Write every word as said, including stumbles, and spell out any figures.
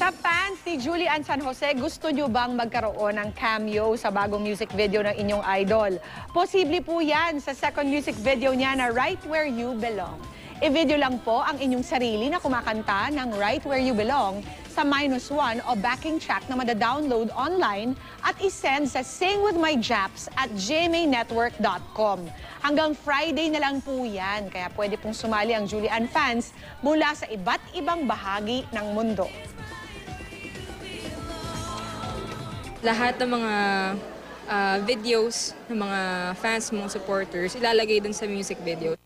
Sa fans ni Julian San Jose, gusto nyo bang magkaroon ng cameo sa bagong music video ng inyong idol? Posible po yan sa second music video niya na Right Where You Belong. I-video lang po ang inyong sarili na kumakanta ng Right Where You Belong sa minus one o backing track na madadownload online at isend sa singwithmyjaps at g m a network dot com. Hanggang Friday na lang po yan, kaya pwede pong sumali ang Julian fans mula sa iba't ibang bahagi ng mundo. Lahat ng mga uh, videos ng mga fans, mga supporters, ilalagay dun sa music video.